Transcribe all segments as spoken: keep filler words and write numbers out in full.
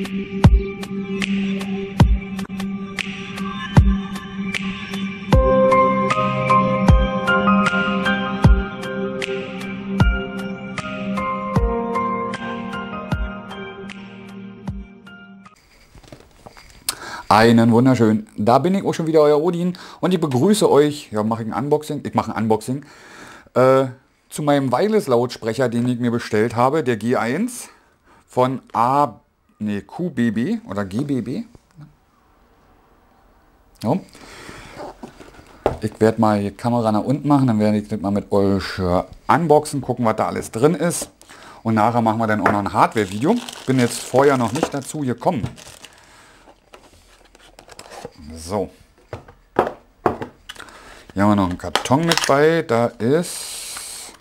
Einen wunderschönen. Da bin ich auch schon wieder, euer Odin, und ich begrüße euch. Ja, mache ich ein Unboxing. Ich mache ein Unboxing äh, zu meinem Wireless-Lautsprecher, den ich mir bestellt habe, der G eins von A, nee, Q B B oder G B B. Ja. Ich werde mal die Kamera nach unten machen, dann werde ich das mal mit euch äh, unboxen, gucken, was da alles drin ist. Und nachher machen wir dann auch noch ein Hardware-Video. Ich bin jetzt vorher noch nicht dazu gekommen. So, hier haben wir noch einen Karton mit bei. Da ist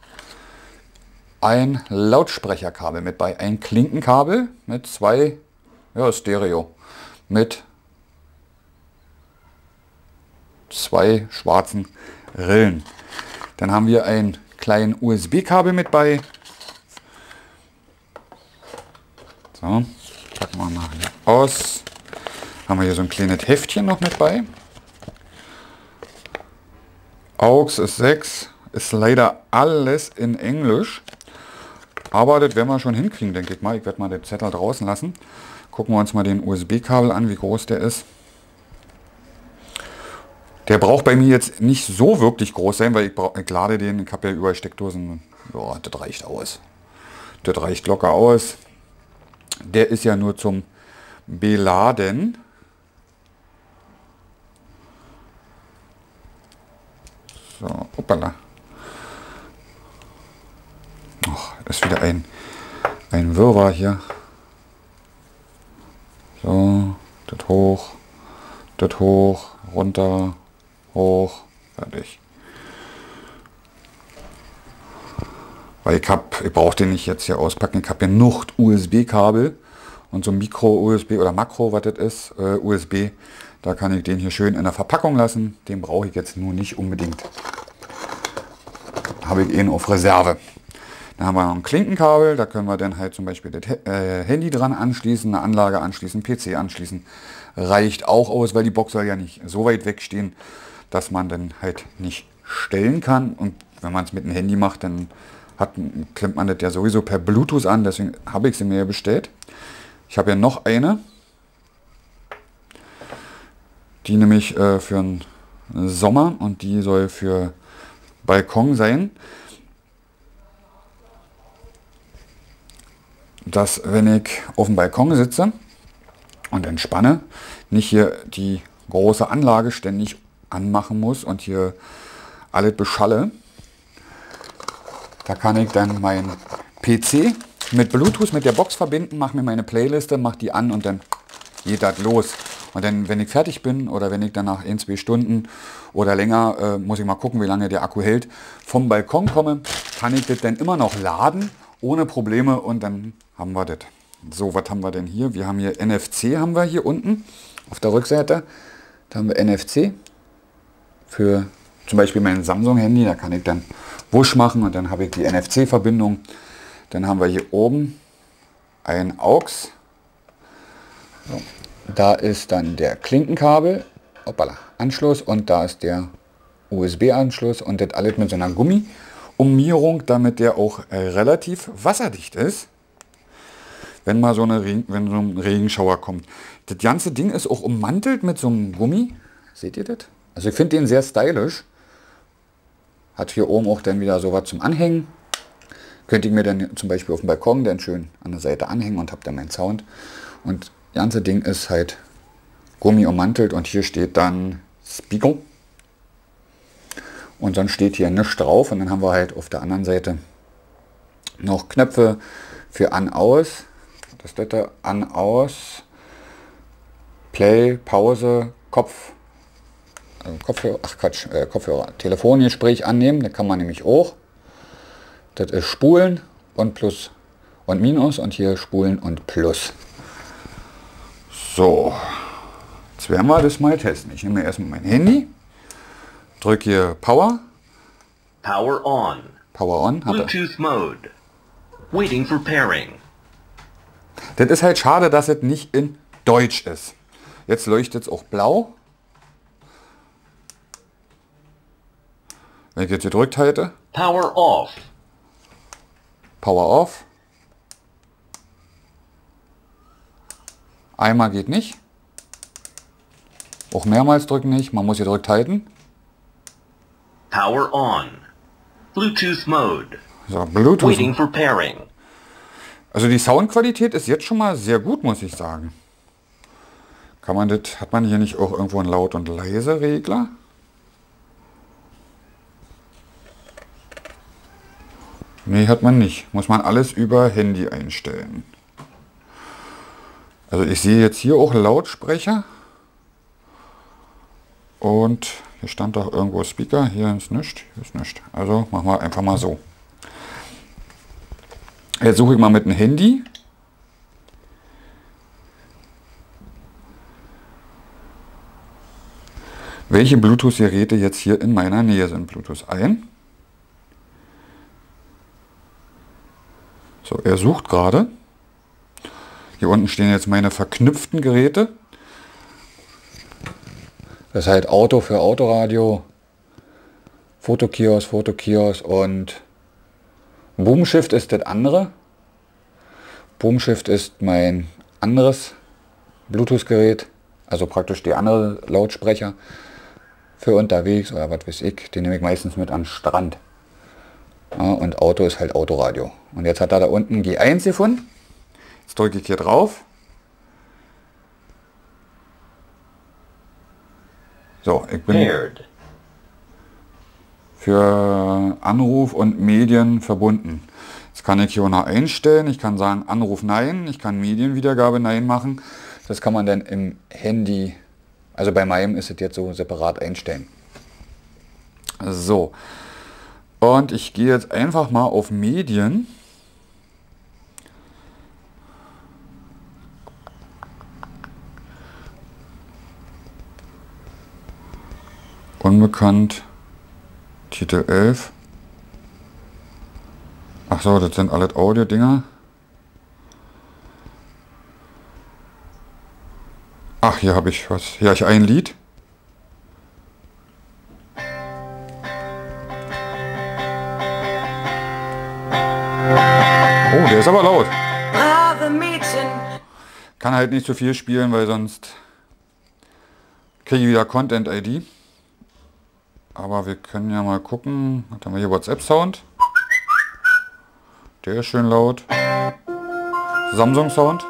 ein Lautsprecherkabel mit bei, ein Klinkenkabel mit zwei, ja, Stereo, mit zwei schwarzen Rillen. Dann haben wir ein kleines U S B-Kabel mit bei. So, packen wir mal hier aus. Haben wir hier so ein kleines Heftchen noch mit bei. A U X ist sechs, ist leider alles in Englisch. Aber das werden wir schon hinkriegen, denke ich mal. Ich werde mal den Zettel draußen lassen. Gucken wir uns mal den U S B-Kabel an, wie groß der ist. Der braucht bei mir jetzt nicht so wirklich groß sein, weil ich, ich lade den, ich habe ja überall Steckdosen. Ja, das reicht aus. Das reicht locker aus. Der ist ja nur zum Beladen. So, hoppala. Ach, ist wieder ein, ein Wirrwarr hier. So, das hoch, das hoch, runter, hoch, fertig. Weil ich hab, ich brauche den nicht jetzt hier auspacken. Ich habe hier noch U S B-Kabel und so Micro-U S B oder Makro, was das ist, äh, U S B. Da kann ich den hier schön in der Verpackung lassen. Den brauche ich jetzt nur nicht unbedingt. Habe ich ihn auf Reserve. Dann haben wir noch ein Klinkenkabel. Da können wir dann halt zum Beispiel das äh, Handy dran anschließen, eine Anlage anschließen, P C anschließen. Reicht auch aus, weil die Box soll ja nicht so weit wegstehen, dass man dann halt nicht stellen kann. Und wenn man es mit dem Handy macht, dann hat, klemmt man das ja sowieso per Bluetooth an. Deswegen habe ich sie mir bestellt. Ich habe ja noch eine. Die nämlich äh, für den Sommer, und die soll für Balkon sein. Dass, wenn ich auf dem Balkon sitze und entspanne, nicht hier die große Anlage ständig anmachen muss und hier alles beschalle. Da kann ich dann meinen P C mit Bluetooth mit der Box verbinden, mache mir meine Playliste, mache die an und dann geht das los. Und dann, wenn ich fertig bin oder wenn ich dann nach ein, zwei Stunden oder länger, äh, muss ich mal gucken, wie lange der Akku hält, vom Balkon komme, kann ich das dann immer noch laden, ohne Probleme, und dann haben wir das. So, was haben wir denn hier? Wir haben hier N F C, haben wir hier unten auf der Rückseite. Da haben wir N F C für zum Beispiel mein Samsung-Handy, da kann ich dann Wusch machen und dann habe ich die N F C-Verbindung. Dann haben wir hier oben ein A U X. So. Da ist dann der Klinkenkabel, hoppala, Anschluss, und da ist der U S B-Anschluss, und das alles mit so einer Gummi-Ummierung, damit der auch äh, relativ wasserdicht ist, wenn mal so, eine Regen, wenn so ein Regenschauer kommt. Das ganze Ding ist auch ummantelt mit so einem Gummi. Seht ihr das? Also ich finde den sehr stylisch. Hat hier oben auch dann wieder so was zum Anhängen. Könnte ich mir dann zum Beispiel auf dem Balkon dann schön an der Seite anhängen und habe dann meinen Sound. Und das ganze Ding ist halt Gummi ummantelt, und hier steht dann Spiegel. Und dann steht hier nichts drauf, und dann haben wir halt auf der anderen Seite noch Knöpfe für An, Aus. Das ist das An, Aus, Play, Pause, Kopf, also Kopfhörer, ach Quatsch, äh, Kopfhörer, Telefongespräch annehmen, da kann man nämlich auch. Das ist Spulen und Plus und Minus, und hier Spulen und Plus. So, jetzt werden wir das mal testen. Ich nehme erstmal mein Handy, drücke hier Power. Power on. Power on. Bluetooth mode. Waiting for pairing. Das ist halt schade, dass es nicht in Deutsch ist. Jetzt leuchtet es auch blau. Wenn ich jetzt gedrückt halte. Power off. Power off. Einmal geht nicht. Auch mehrmals drücken nicht. Man muss gedrückt halten. Power on. Bluetooth mode. So, Bluetooth. Waiting for pairing. Also die Soundqualität ist jetzt schon mal sehr gut, muss ich sagen. Kann man das, hat man hier nicht auch irgendwo einen Laut- und Leise-Regler? Nee, hat man nicht. Muss man alles über Handy einstellen. Also ich sehe jetzt hier auch Lautsprecher. Und hier stand doch irgendwo Speaker. Hier ist nichts. Hier ist nichts. Also machen wir einfach mal so. Jetzt suche ich mal mit dem Handy. Welche Bluetooth-Geräte jetzt hier in meiner Nähe sind. Bluetooth ein. So, er sucht gerade. Hier unten stehen jetzt meine verknüpften Geräte. Das ist halt Auto für Autoradio, Fotokiosk, Fotokiosk und Boomshift ist das andere. Boomshift ist mein anderes Bluetooth-Gerät, also praktisch die andere Lautsprecher für unterwegs oder was weiß ich. Den nehme ich meistens mit an den Strand. Ja, und Auto ist halt Autoradio. Und jetzt hat er da unten G eins gefunden. Jetzt drücke ich hier drauf. So, ich bin für Anruf und Medien verbunden. Jetzt kann ich hier noch einstellen. Ich kann sagen Anruf Nein. Ich kann Medienwiedergabe Nein machen. Das kann man dann im Handy, also bei meinem ist es jetzt so separat einstellen. So. Und ich gehe jetzt einfach mal auf Medien. Unbekannt. Titel elf. Ach so, das sind alles Audio-Dinger. Ach, hier habe ich was. Hier habe ich ein Lied. Oh, der ist aber laut. Brave Mädchen. Kann halt nicht so viel spielen, weil sonst kriege ich wieder Content-I D. Aber wir können ja mal gucken. Dann haben wir hier WhatsApp-Sound. Der ist schön laut. Samsung-Sound.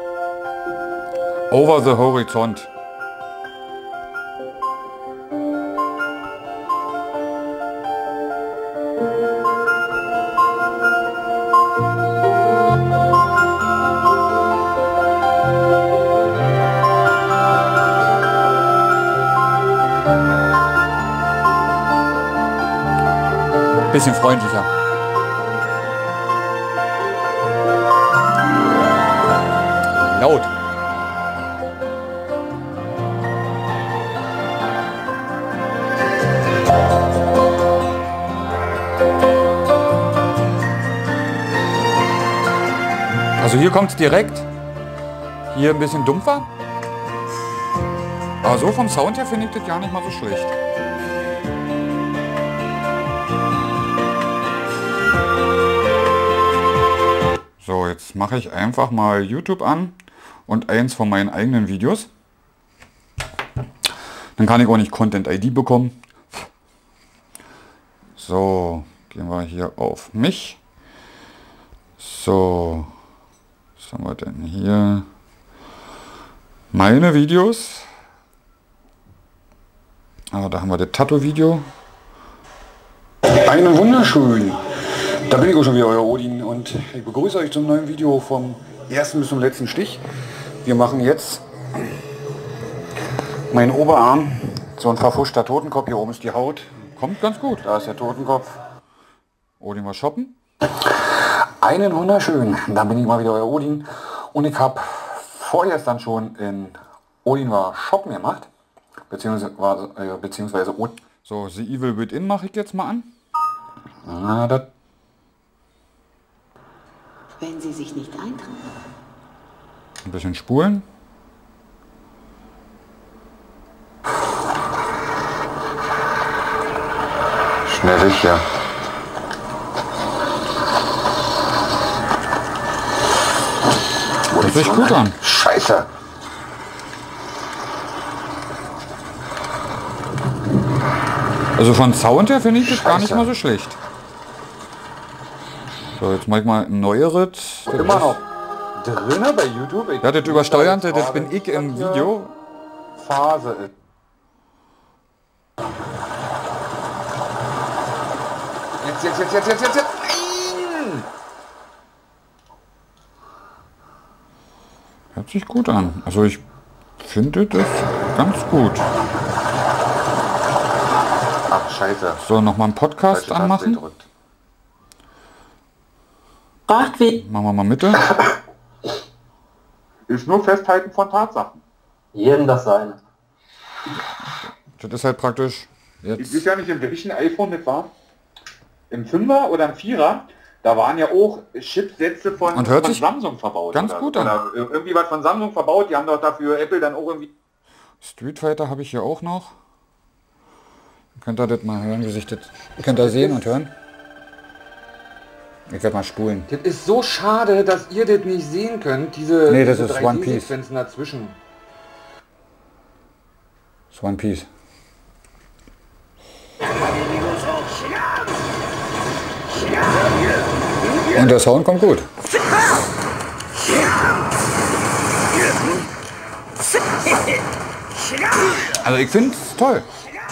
Over the Horizont. Bisschen freundlicher. Laut. Also hier kommt es direkt. Hier ein bisschen dumpfer. Aber so vom Sound her finde ich das gar nicht mal so schlecht. So, jetzt mache ich einfach mal YouTube an und eins von meinen eigenen Videos. Dann kann ich auch nicht Content-I D bekommen. So, gehen wir hier auf mich. So, was haben wir denn hier? Meine Videos. Ah, da haben wir das Tattoo-Video. Einen wunderschönen. Da bin ich auch schon wieder, euer Odin, und ich begrüße euch zum neuen Video vom ersten bis zum letzten Stich. Wir machen jetzt meinen Oberarm, so ein verfuschter Totenkopf, hier oben ist die Haut. Kommt ganz gut, da ist der Totenkopf. Odin war shoppen. Einen wunderschönen, da bin ich mal wieder, euer Odin, und ich habe vorgestern schon in Odin war shoppen gemacht, beziehungsweise, äh, beziehungsweise so, The Evil Within mache ich jetzt mal an. Ah, das Wenn Sie sich nicht eintragen. Ein bisschen spulen. Schnell weg hier. Hört sich gut an. Scheiße. Also von Sound her finde ich das gar nicht mal so schlecht. So, jetzt mach ich mal ein neueres. Immer noch drinne bei YouTube. Ja, das übersteuern, das bin ich im Video. Phase ist. Jetzt, jetzt, jetzt, jetzt, jetzt, jetzt, jetzt. Nein! Hört sich gut an. Also ich finde das ganz gut. Ach, scheiße. So, nochmal einen Podcast Falsche Taste anmachen. gedrückt. Fragt wie. Machen wir mal Mitte. Ist nur Festhalten von Tatsachen. Jedem das seine. Das ist halt praktisch Ich jetzt. weiß ja nicht, in welchem iPhone das war. Im Fünfer oder im Vierer. Da waren ja auch Chipsätze von, Und hört von sich Samsung verbaut. ganz oder, gut an. Oder irgendwie was von Samsung verbaut. Die haben doch dafür Apple dann auch irgendwie... Street Fighter habe ich hier auch noch. Könnt ihr das mal hören, wie sich das. Könnt ihr sehen und hören? Ich werde mal spulen. Das ist so schade, dass ihr das nicht sehen könnt. Diese, Nee, das diese ist One Piece. Sequenzen dazwischen. Das ist One Piece. Und der Sound kommt gut. Also ich finde es toll.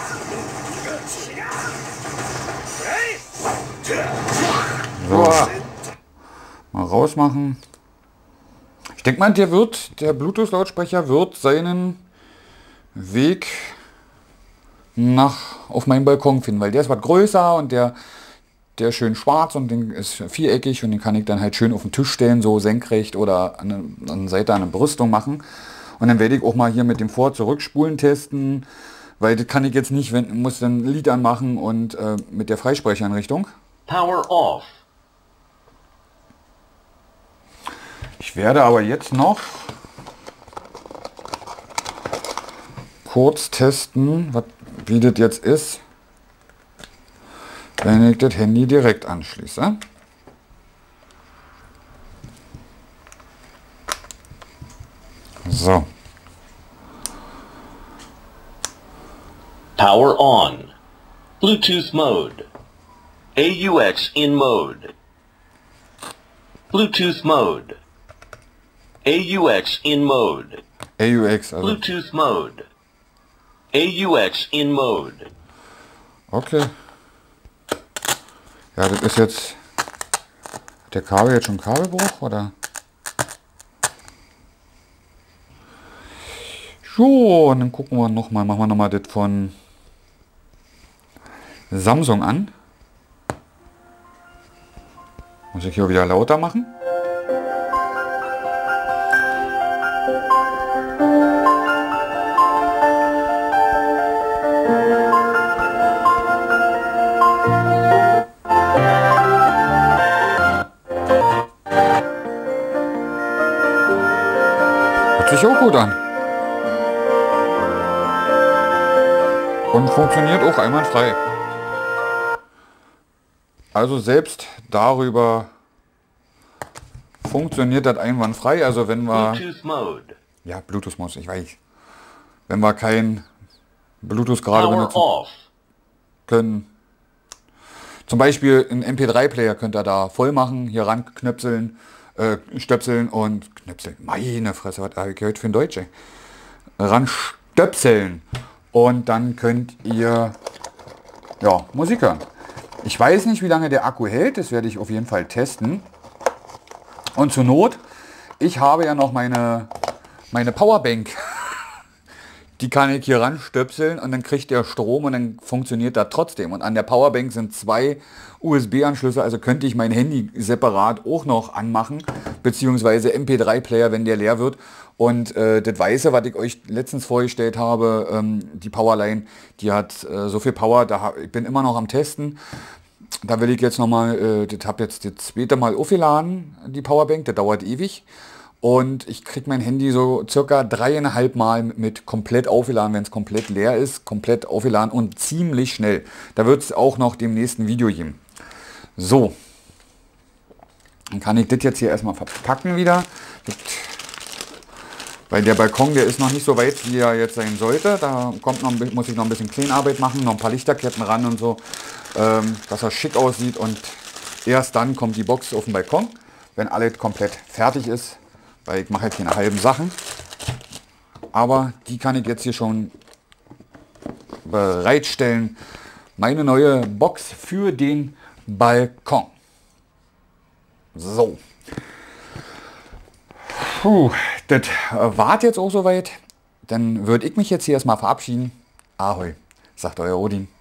So. Mal rausmachen. Ich denke mal, der wird, der Bluetooth-Lautsprecher wird seinen Weg nach auf meinen Balkon finden, weil der ist was größer und der, der ist schön schwarz und den ist viereckig und den kann ich dann halt schön auf den Tisch stellen, so senkrecht oder an der, an der Seite eine Brüstung machen. Und dann werde ich auch mal hier mit dem Vor-Zurückspulen testen, weil das kann ich jetzt nicht, wenn muss dann ein Lied anmachen und äh, mit der Freisprecheinrichtung. Power off. Ich werde aber jetzt noch kurz testen, was, wie das jetzt ist, wenn ich das Handy direkt anschließe. So. Power on. Bluetooth mode. A U X in mode. Bluetooth mode. A U X in mode. A U X, also. Bluetooth mode. A U X in mode. Okay. Ja, das ist jetzt. Hat der Kabel jetzt schon Kabelbruch, oder? So, und dann gucken wir nochmal, machen wir nochmal das von Samsung an. Muss ich hier wieder lauter machen? Hört sich auch gut an. Und funktioniert auch einwandfrei. Also selbst darüber funktioniert das einwandfrei. Also wenn wir... Bluetooth mode. Ja, Bluetooth muss, ich weiß. Wenn wir kein Bluetooth gerade Power benutzen off. können. Zum Beispiel einen M P drei Player könnt ihr da voll machen, hier ran knöpseln, äh, stöpseln und knöpseln. Meine Fresse, was habe ich gehört für ein Deutsche? Ran stöpseln. Und dann könnt ihr ja, Musik hören. Ich weiß nicht, wie lange der Akku hält, das werde ich auf jeden Fall testen. Und zur Not, ich habe ja noch meine, meine Powerbank. Die kann ich hier ranstöpseln und dann kriegt der Strom und dann funktioniert das trotzdem. Und an der Powerbank sind zwei U S B-Anschlüsse, also könnte ich mein Handy separat auch noch anmachen, beziehungsweise M P drei Player, wenn der leer wird. Und äh, das Weiße, was ich euch letztens vorgestellt habe, ähm, die Powerline, die hat äh, so viel Power, da hab, ich bin immer noch am Testen. Da will ich jetzt nochmal, äh, das habe jetzt das zweite Mal aufgeladen, die Powerbank, das dauert ewig. Und ich kriege mein Handy so circa dreieinhalb Mal mit komplett aufgeladen, wenn es komplett leer ist, komplett aufgeladen und ziemlich schnell. Da wird es auch noch dem nächsten Video geben. So, dann kann ich das jetzt hier erstmal verpacken wieder. Das, weil der Balkon, der ist noch nicht so weit, wie er jetzt sein sollte. Da kommt noch, muss ich noch ein bisschen Kleinarbeit machen, noch ein paar Lichterketten ran und so, ähm, dass er schick aussieht. Und erst dann kommt die Box auf den Balkon, wenn alles komplett fertig ist. Weil ich mache jetzt keine halben Sachen. Aber die kann ich jetzt hier schon bereitstellen. Meine neue Box für den Balkon. So. Puh, das war jetzt auch soweit. Dann würde ich mich jetzt hier erstmal verabschieden. Ahoi, sagt euer Odin.